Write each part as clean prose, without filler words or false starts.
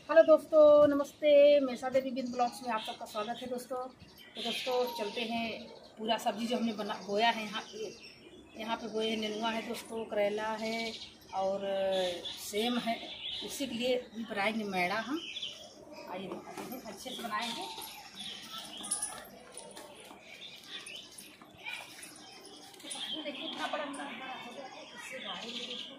Hello दोस्तों, नमस्ते। मेसा देवी बिन blogs में आप सबका स्वागत है दोस्तों। तो दोस्तों चलते हैं, पूरा सब्जी जो हमने बोया है यहाँ पे बोए नेनुआ है दोस्तों, करेला है और सेम है। उसी के लिए भी बनाएंगे मैड़ा हम। आइए दिखाते हैं, अच्छे से बनाएंगे। देखिए इतना बड़ा हो गया है, इससे गाड़ेंगे दोस्तों।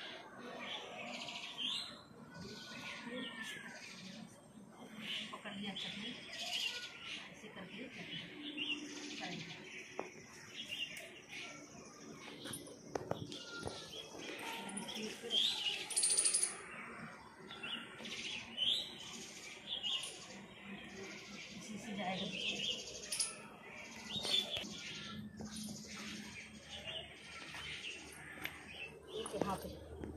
पकड़ लिया चटनी, ऐसे करके चटनी इसी से जाएगा। यहाँ पे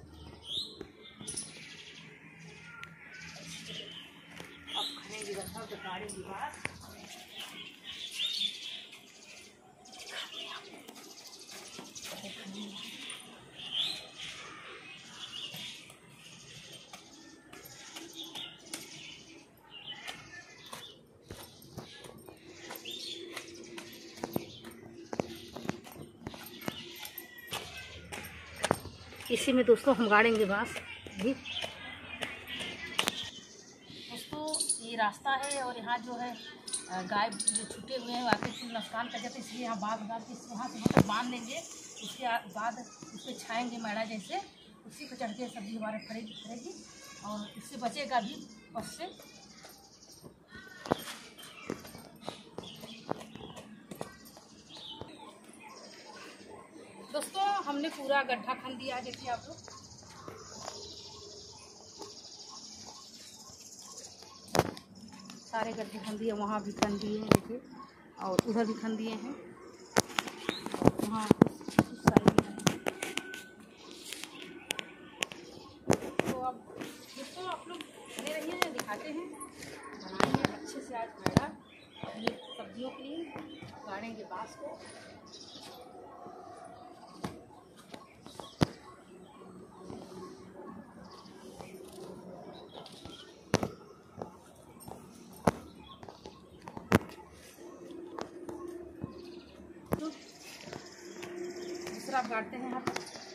अब खानेंगे रखा तो गाड़ेंगे बात। इसी में दोस्तों हम गाड़ेंगे बांस भी। दोस्तों ये रास्ता है और यहाँ जो है गाय जो छूटे हुए हैं आके फिर नुकसान कर जाते हैं, इसलिए यहाँ बांध डाल के वहाँ से मतलब बांध लेंगे। उसके बाद उस पर छाएँगे मैड़ा जैसे, उसी पर चढ़ के सब्जी हमारे फरेगी और इससे बचेगा भी बस से। दोस्तों हमने पूरा गड्ढा खन दिया, देखिए आप लोग। सारे गड्ढे खन दिए, वहाँ भी खन दिए हैं देखिए, और उधर भी खन दिए हैं, वहाँ उस साइड भी खन दिए। तो अब दोस्तों आप लोग बने रहिए, दिखाते हैं, बनाएंगे अच्छे से आज मैड़ा अपनी सब्जियों के लिए, गाड़ेंगे बांस को। दूसरा गाड़ते हैं यहाँ पर।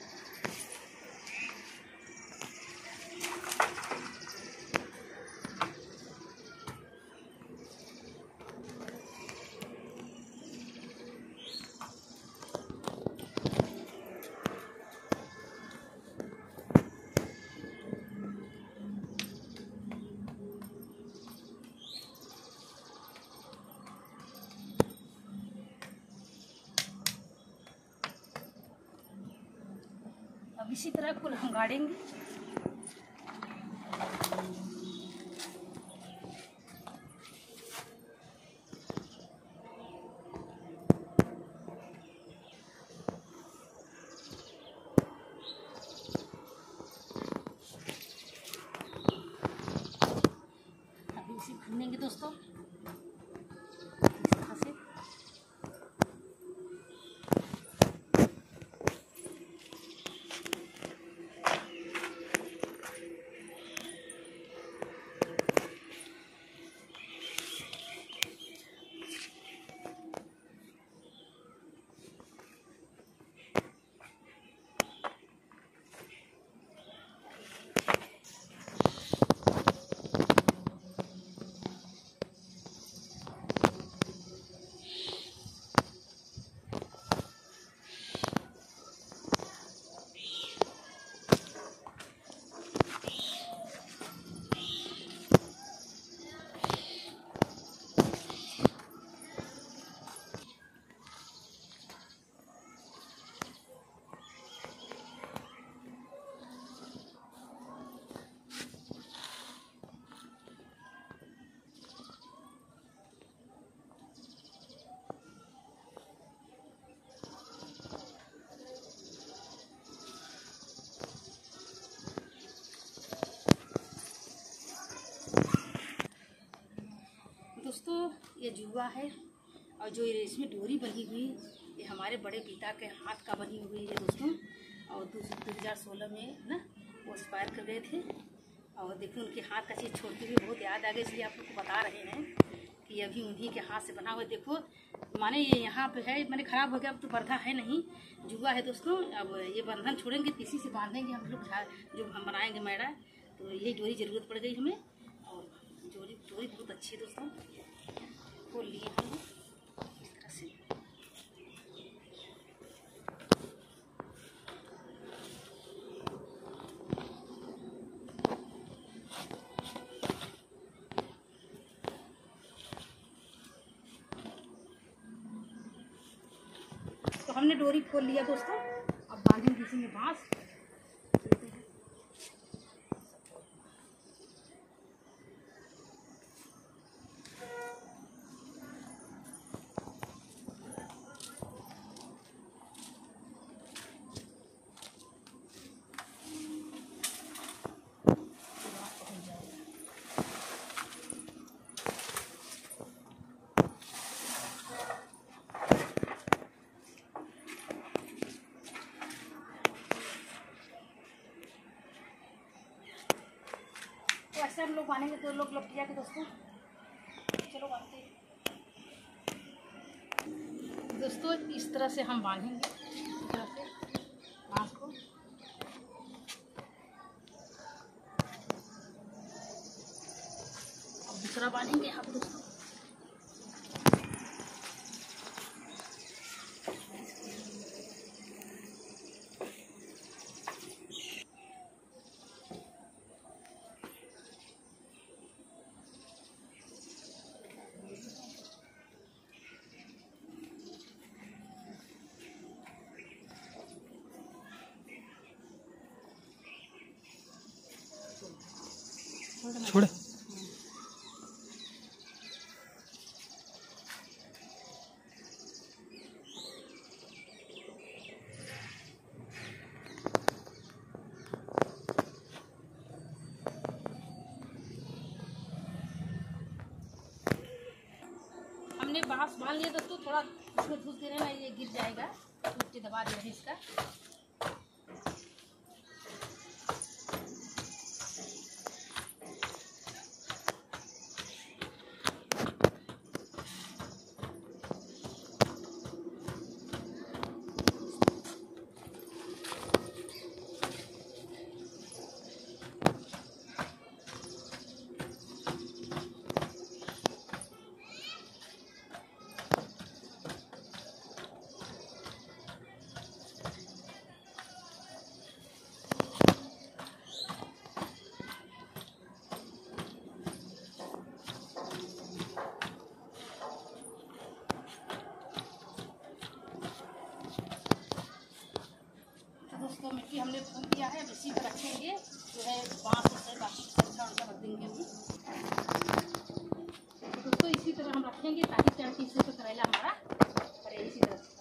अब इसी तरह कुल हम गाड़ेंगे। अभी इसे भूनेंगे दोस्तों इस तरह से। दोस्तों ये जुआ है और जो इसमें डोरी बनी हुई ये हमारे बड़े पिता के हाथ का बनी हुई है दोस्तों, और 2016 में ना वो एक्सपायर कर गए थे। और देखो उनके हाथ का चीज़ छोड़ती हुई बहुत याद आ गई, इसलिए आप लोग को बता रहे हैं कि अभी उन्हीं के हाथ से बना हुआ। देखो माने ये यहाँ पे है, मैंने ख़राब हो गया, अब तो पर्दा है नहीं, जुआ है दोस्तों। अब ये बंधन छोड़ेंगे, किसी से बांधेंगे हम लोग, जो हम बनाएंगे मैडा, तो यही डोरी ज़रूरत पड़ गई हमें। और डोरी बहुत अच्छी है दोस्तों, खोल लिए हम इस तरह से। तो हमने डोरी खोल लिया दोस्तों, अब बांधेंगे इसी में बांस। तो ऐसे हम लोग बांधेंगे, तो लोग लपटिया के दोस्तों। चलो बांधते हैं दोस्तों, इस तरह से हम बांधेंगे, इस तरह से बांस को। अब दूसरा बांधेंगे यहाँ पे दोस्तों। छोड़ हमने बांस बांध लिया दोस्तों, थोड़ा इसमें धूस दे रहे ना, ये गिर जाएगा, धूस के दबा दे रहे इसका। दोस्तों मिट्टी हमने फूल किया है, अब इसी पर रखेंगे, जो है बांस से बाकी अच्छा उनका रख देंगे हम। तो दोस्तों इसी तरह हम रखेंगे, ताकि टाइम तीसरे पर करेला हमारा करे इसी तरह से।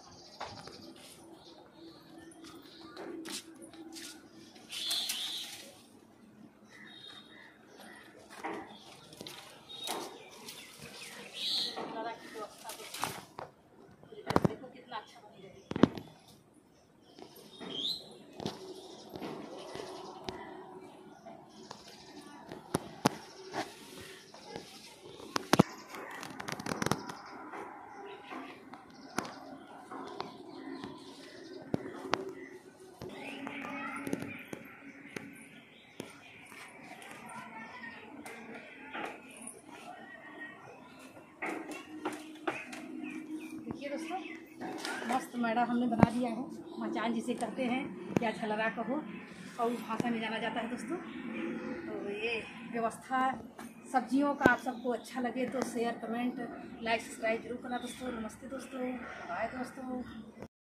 देखो कितना अच्छा बन गया। दोस्तों मस्त मैडा हमने बना दिया है, मचान जिसे कहते हैं या छलरा कहो, और उस भाषा में जाना जाता है दोस्तों। तो ये व्यवस्था सब्जियों का आप सबको अच्छा लगे तो शेयर, कमेंट, लाइक, सब्सक्राइब जरूर करना दोस्तों। नमस्ते दोस्तों, बाय दोस्तों।